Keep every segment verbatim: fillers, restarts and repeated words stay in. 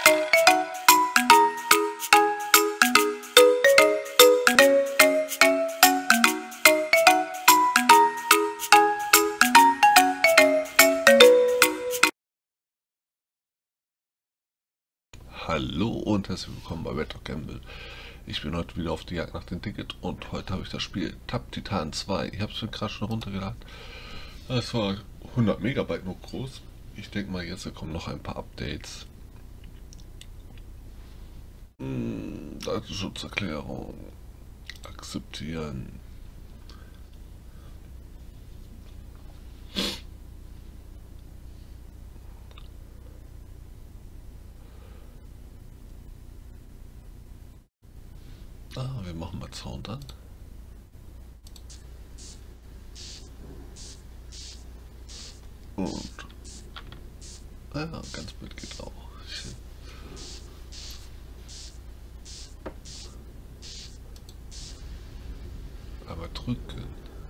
Hallo und herzlich willkommen bei Red Dog Gamble. Ich bin heute wieder auf die Jagd nach dem Ticket und heute habe ich das Spiel Tab Titan zwei. Ich habe es mir gerade schon runtergeladen. Es war hundert Megabyte nur groß. Ich denke mal, jetzt kommen noch ein paar Updates. Hm, Datenschutzerklärung akzeptieren. Ah, wir machen mal Sound an. Und ja, ganz Bild geht auch. Aber drücken.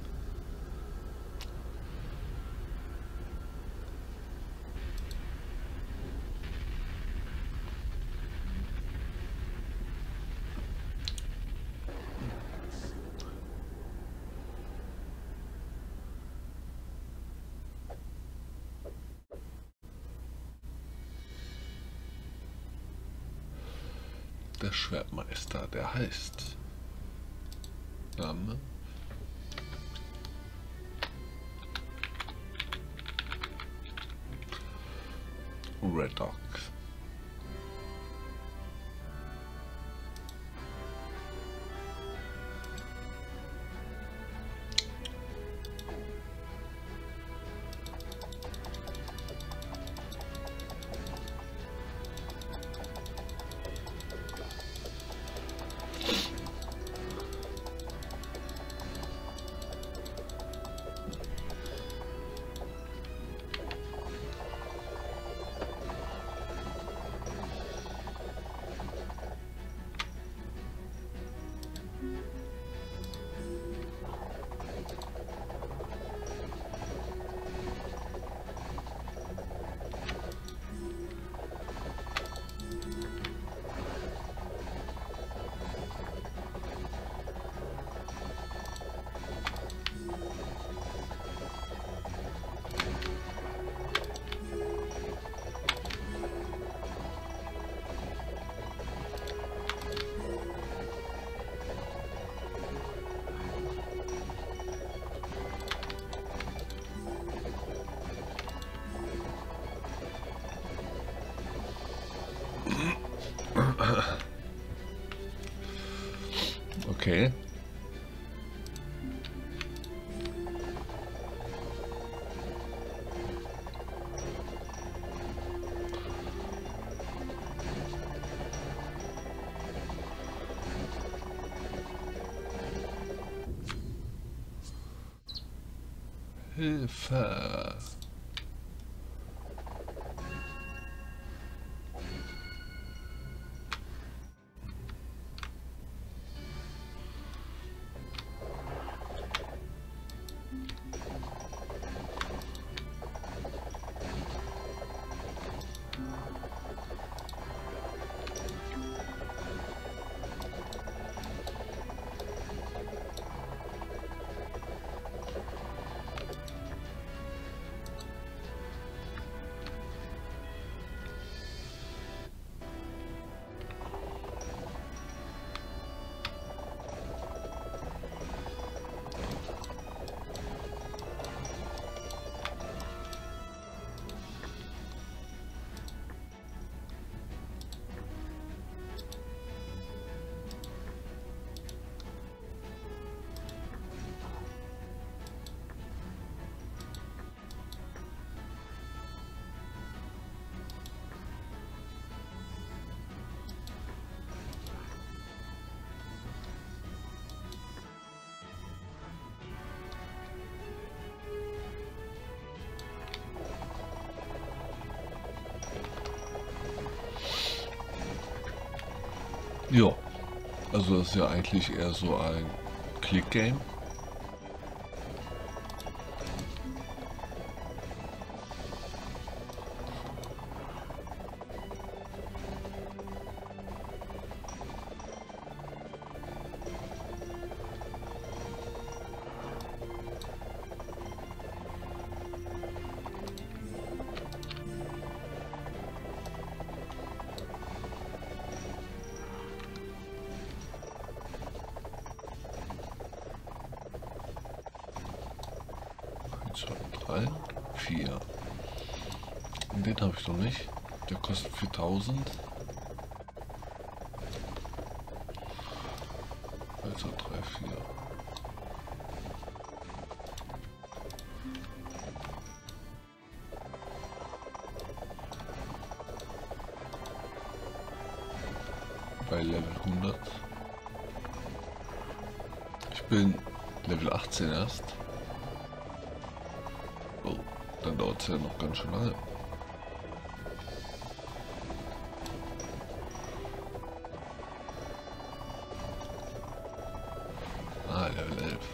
Der Schwertmeister, der heißt Name Red Dog. Okay. Hilfe. Ja, also das ist ja eigentlich eher so ein Click-Game. drei, vier. Und den habe ich noch nicht. Der kostet viertausend. Also drei, vier. Bei Level hundert. Ich bin Level achtzehn erst. Oh, dann dauert es ja noch ganz schön lange. Ah, Level elf.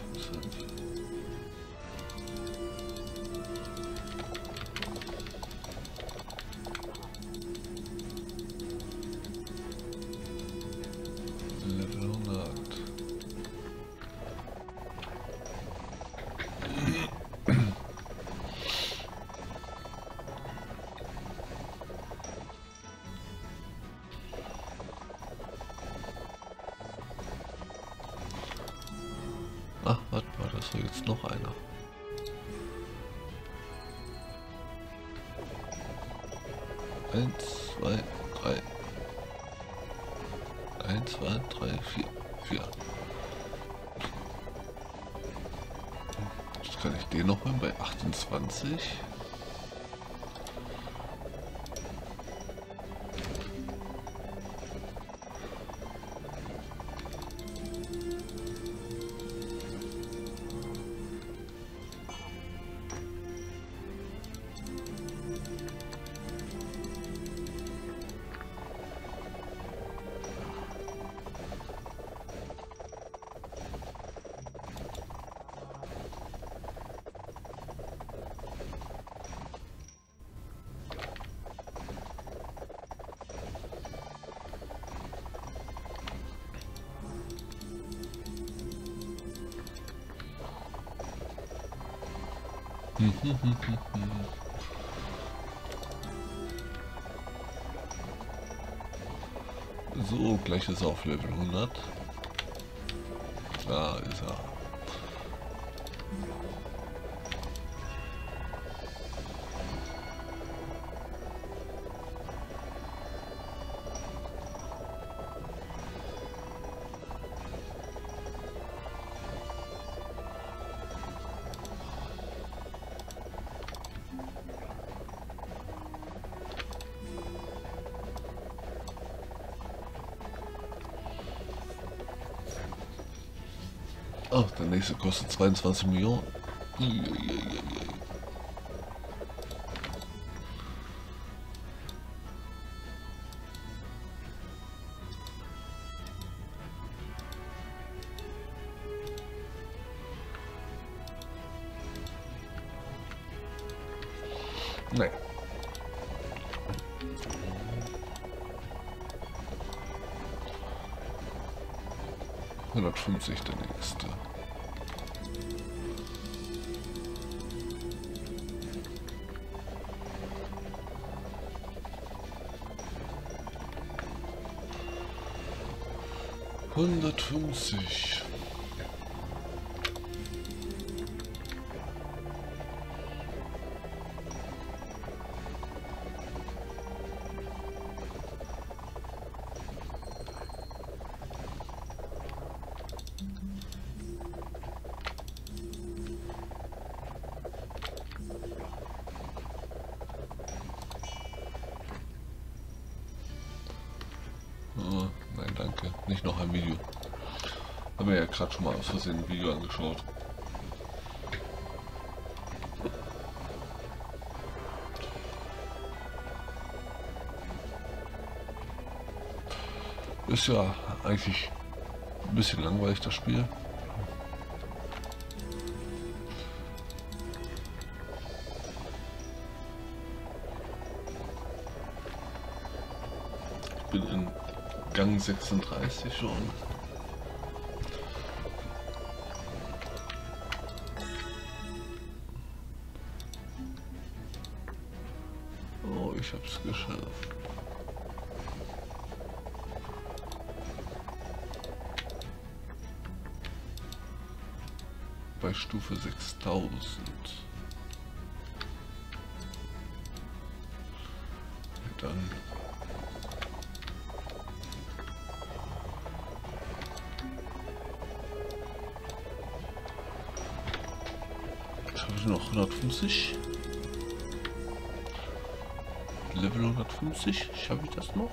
Level hundert. Ach, warte mal, das war jetzt noch einer. Eins, zwei, drei. Eins, zwei, drei, vier. Vier. Jetzt kann ich den noch mal bei achtundzwanzig. So, gleich ist er auf Level hundert. Da ist er. Oh, der nächste kostet zweiundzwanzig Millionen. Uiuiuiui. Nein. hundertfünfzig der nächste. hundertfünfzig. Oh, nein, danke. Nicht noch ein Video. Haben wir ja gerade schon mal aus Versehen ein Video angeschaut. Ist ja eigentlich ein bisschen langweilig, das Spiel. Ich bin in Gang sechsunddreißig schon. Oh, ich hab's geschafft. Bei Stufe sechstausend. dann habe ich noch hundertfünfzig. Level hundertfünfzig. Schaffe ich das noch?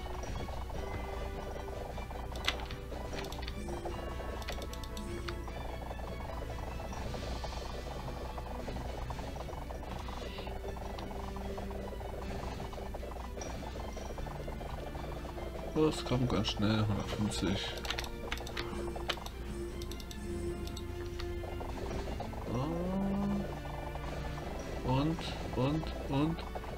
Das kam ganz schnell, hundertfünfzig. Und, und, und.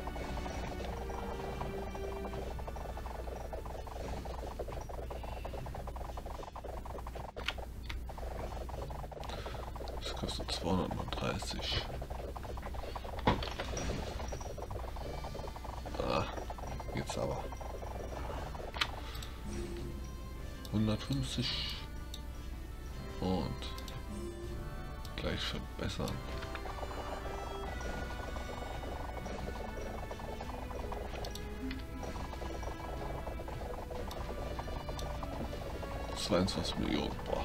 Das kostet zweihundertdreißig. Ah, jetzt aber. hundertfünfzig und gleich verbessern. zweiundzwanzig Millionen. Boah.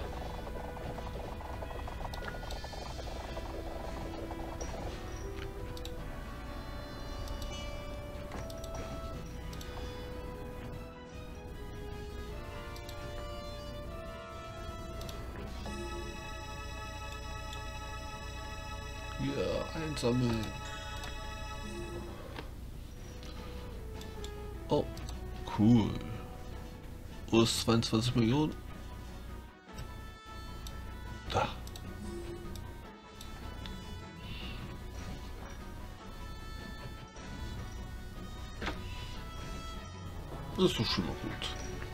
Ja, einsammeln. Oh, cool. Wo ist zweiundzwanzig Millionen? Da. Das ist doch schon mal gut.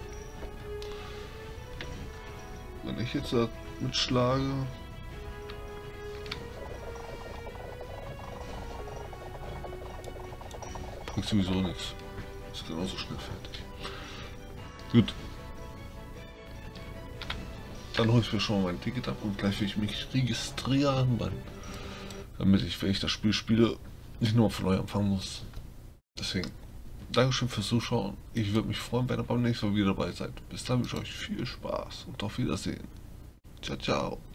Wenn ich jetzt da mitschlage. Bringt sowieso nichts. Ist genauso schnell fertig. Gut. Dann hole ich mir schon mal mein Ticket ab und gleich will ich mich registrieren, damit ich, wenn ich das Spiel spiele, nicht nur von neu anfangen muss. Deswegen, Dankeschön fürs Zuschauen. Ich würde mich freuen, wenn ihr beim nächsten Mal wieder dabei seid. Bis dann wünsche ich euch viel Spaß und auf Wiedersehen. Ciao, ciao.